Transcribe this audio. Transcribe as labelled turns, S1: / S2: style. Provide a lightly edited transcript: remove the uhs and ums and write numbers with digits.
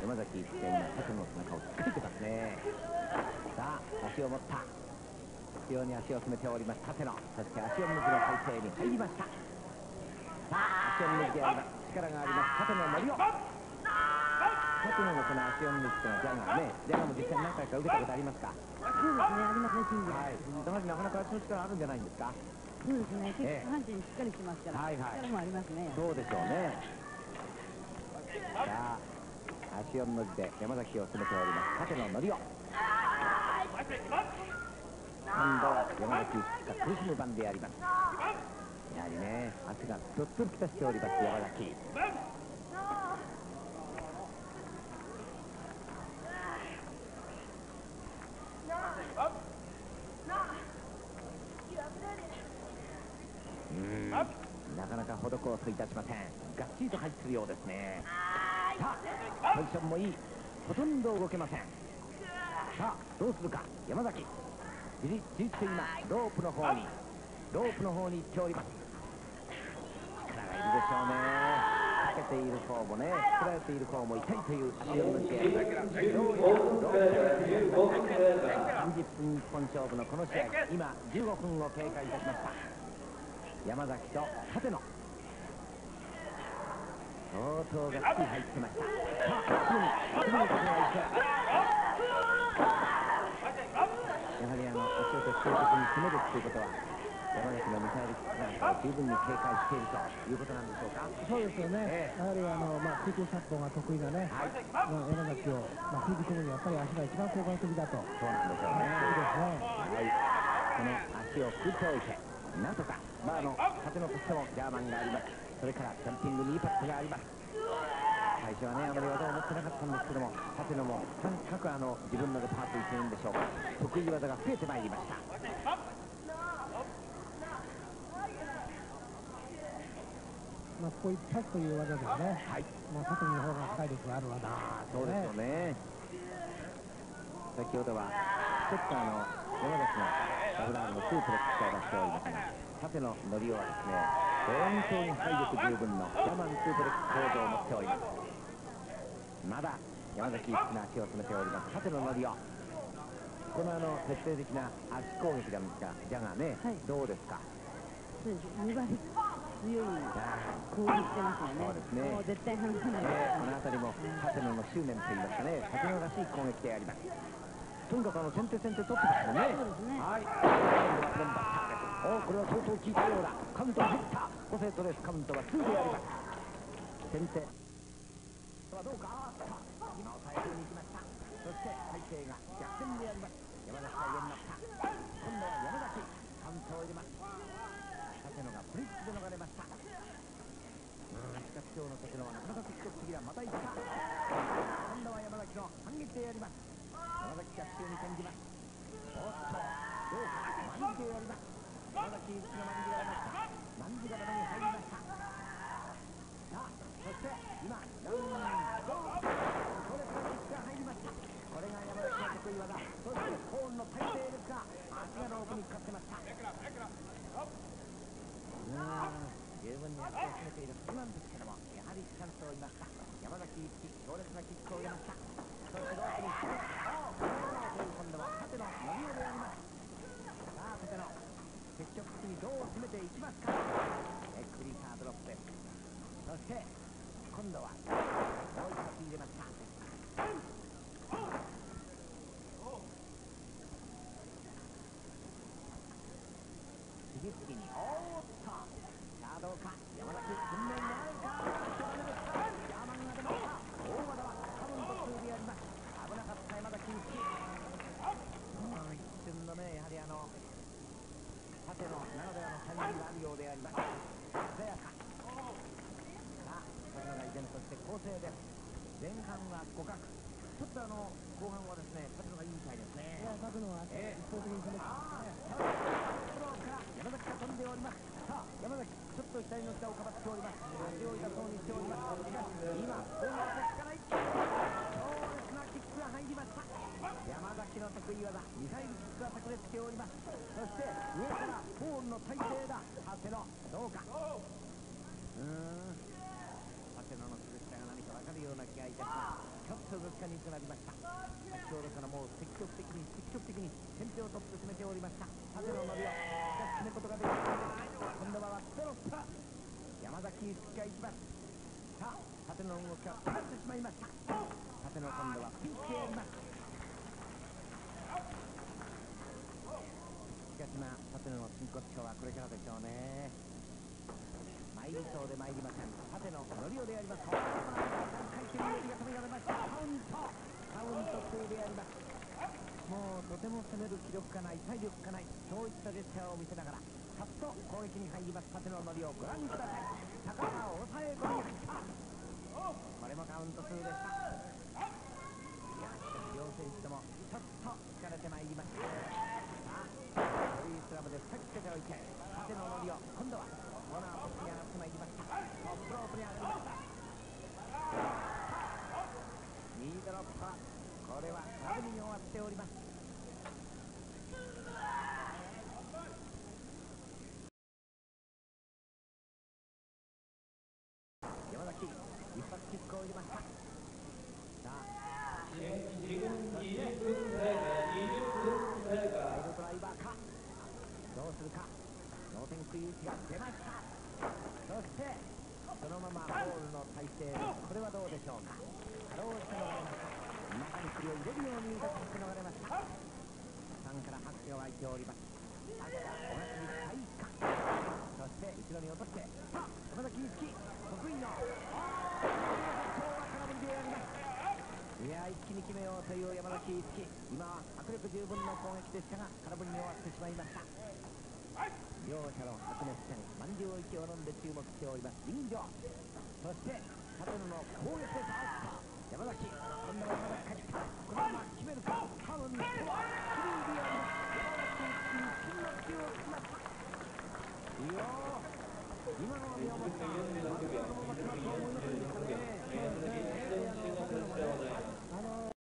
S1: 山崎一が今縦の背中をつっかいてますね。さあ足を持った、必要に足を詰めております縦野、そして足を抜きの体勢に入りました。さあ足を抜きであります、力があります縦野のりを、縦野のこの足を抜きというのはジャガーね、ジャガーも実際何回か受けたことありますか？
S2: そうですね、ありますね、キング。
S1: はい、やはりなかなか足の力あるんじゃないんですか？
S2: そうですね、結構下半身しっかりしてますから、力もありますね。
S1: そうでしょうね。さあ足をのじで山崎を詰めております縦の乗りを、今度は山崎が苦しむ番であります。やはりね、足がどっとりきたしております山崎。なかなか程こうといたしません。がっちりと入ってるようですね。さあポジションもいい、ほとんど動けません。さあどうするか山崎、じりじりと今ロープの方に行っております。力がいるでしょうね。かけている方もね、作られている方も痛いという足を抜いて、30分一本勝負のこの試合、今15分を経過いたしました。山崎と縦野、相当がっちり入ってました。さあすぐに縦野がいく。やはり足を徹底的に攻めるということは、山崎のミサイルキックなんかを十分に警戒しているということなんでしょうか。
S3: そうですよね。やはり空中殺法が得意なね、山崎を封じ込むにはやっぱり足が一番効果的だと。
S1: そうなんでしょうね。そうですね。はい。この足を振っておいて、なんとか縦のとしてもジャーマンがあります。それからジャンピングニーパットがあります。最初はね、あまり技を持ってなかったんですけども、縦野もとにかく自分のレパートリーというんでしょうか、得意技が増えてまいりました。
S3: ここ一発という技ですね。はい。縦の方が体力がある技。
S1: そうですよね。先ほどはちょっと山崎のダブルアームのスープレックスを出しておりますが、縦の乗りをはですね、本当に体力十分のジャマンスープレックス構造を持っております。まだ山崎一の足を詰めております縦の乗りを、この徹底的な足攻撃なんですが、ジャガーね、どうですか？
S2: そうです、粘り強い攻撃してますよね。そうですね。もう絶対離さない。
S1: この辺りも縦野の執念といいますかね、縦野らしい攻撃であります。とにかく先手取ってますもんね。そうですね。はい。これは相当効いたようだ。カウントが入った。5セットです。カウントは2であります。先手はどうか。今抑えに行きました。そして体勢が逆転であります。山崎が上になった。今度は山崎カウントを入れます。縦野がブリッジで逃れました。しかし今日の縦野はなかなか積極的だ。また行った。今度は山崎の反撃であります。山崎逆襲に転じます。おっとどうか、マンジでやります。山崎一のマンジが出ました。マンジがダメに入りました。さあそして今強烈なキックが入りました。これが山崎の得意技。そしてコーンの体勢ですが、足がロープにかかってました。十分に足を詰めているはずなんですけども、やはりチャンスを得ました。山崎一強烈なキックを入れました。そしてロープに今度は縦の乗りをであります。さあ縦の積極的にどう詰めていきますか。ネックリーサードロップです。そして今度はもう一発入れました。次々におーっと、さあどうか山崎懸命になられるか。ジャーマンが出ました。大技はカウント2でやります。危なかった山崎一。一瞬のね、やはり縦のならではのタイミングがあるようであります。鮮やか。さあ縦野が依然として構成です。前半は互角、ちょっと後半はですね、縦野がいいみたいですね。
S3: 縦野は一方的に攻めてますね。
S1: 山崎が飛んでおります。さあ山崎ちょっと額の下をかばっております。足を痛そうにしております。しかし今攻撃が効かない。強烈なキックが入りました。山崎の得意技ミサイルキックが炸裂しております。そして上からポーンの体勢だ。縦野どうか。縦野の苦しさが何か分かるような気がいたします。ちょっと動下になりました。先ほどからもう積極的に先手を取って進めておりました。縦の伸びをしかし決めることができませんでした。今度はストロップ山崎一樹が行きます。さあ縦の動きが止まってしまいました。縦の今度はピンチでやります。しかしまあ縦の真骨頂はこれからでしょうね。参りそうで参りません。縦の乗りをであります。回転の寄りが止められました。カウント2であります。もうとても攻める気力がない、体力がない、そういったジェスチャーを見せながらさっと攻撃に入ります。縦の乗りをご覧ください。高さを抑え込みに入った。これもカウント2でした。いやしかし両選手ともちょっと疲れてまいりました。さあフリースラムで2つつけておいて縦の乗りを今度はコーナーポップに上がってまいりました。トップロープに上がりました。ニードロップ、これはラブに終わっております。山崎一発キックを入れました。さあサイドドライバーかどうするか。同点食い打ちが出ました。そしてそのままボールの体勢です。これはどうでしょうか。かろうじて逃れました。中に首を入れるように動かして逃れました。ファンから拍手が湧いております。さあ小垣に再か、そして後ろに落として、さあ山崎一樹得意の今日は空振りでやります。いや一気に決めようという山崎一樹、今は迫力十分の攻撃でしたが空振りに終わってしまいました。両者の白熱戦、満場一致を飲んで注目しておりますリング上。そして縦野の攻撃で山崎、今度は山崎帰った。このまま決めるか。カウントはスリーであります。山崎一樹に金の口をつきました。いや今のは見事だ。